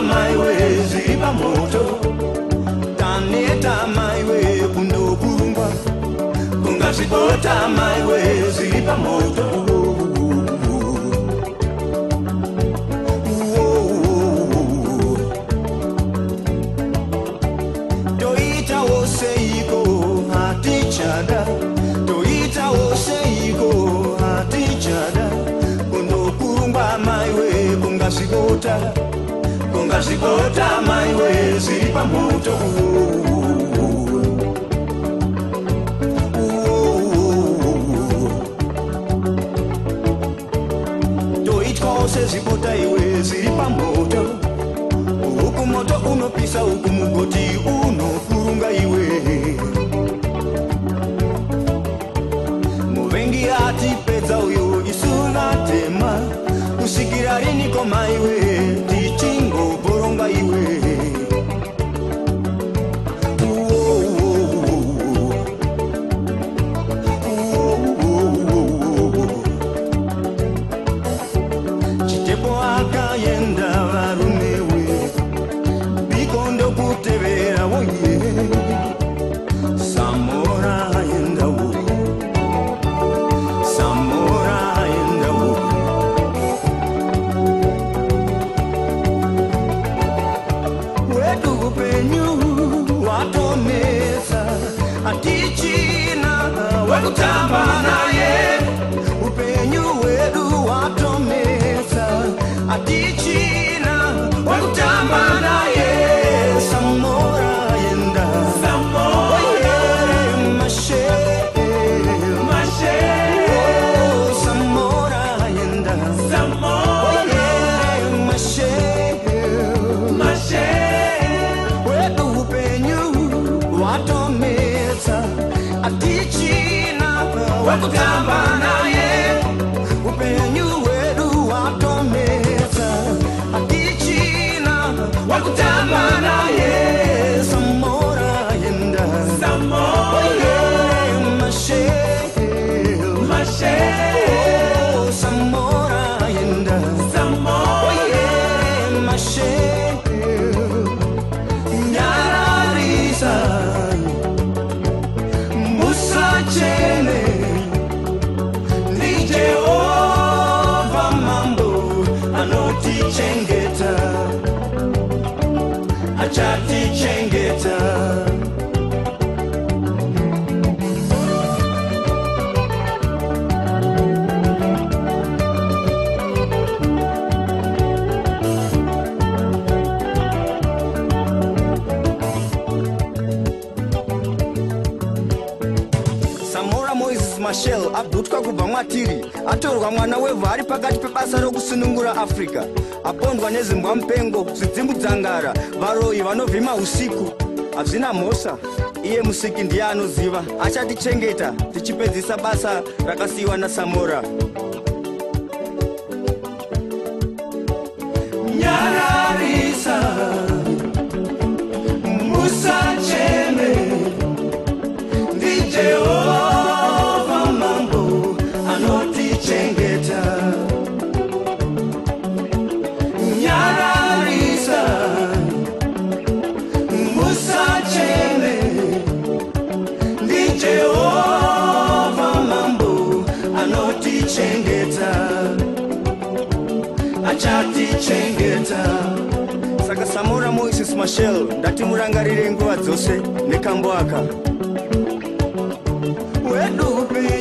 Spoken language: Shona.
maiwe zipa moto taneta maiwe kundokurungwa kungazipota maiwe zipa moto toita woseiko hatichada toita woseiko hatichada kundokurungwa maiwe kungazipota maiwe zipa moto sezipota iwe ziripa moto uku moto unopisa uku mugoti unokurunga iwe muvengi atipedza uyo isuna tema kusikira riniko maiwe tichingoboronga iwe wakutamba naye upenyu wedu watomesa atichina wakutamba naye samora yenda samora mashe mashe oh, samora yenda samora mashe mashe wedu upenyu watomesa atichina wakutamba naye upenyu wedu watomesa atichina wakutamba naye samora yenda samora mashe mashe oh, samora yenda samora mashe nyararisa chene ni Jehova mambo anotichengeta achatichengeta Mashel abutwa kubva mwatiri atorwa mwana wevhu ari pakati pebasa rokusunungura Afrika apondwa nezimbwa mupengo zvidzimbudzangara varoyi vanovhima usiku hazvina mhosva iye musiki ndiye anoziva achatichengeta tichipedzisa basa rakasiyiwa naSamora nyararisa musacheme ndi Jehova chengeta nyararisa musacheme ndi Jehova mambo anotichengeta achatichengeta saka Samora Moses Machel ndatimurangarire nguva dzose nekambo aka wedu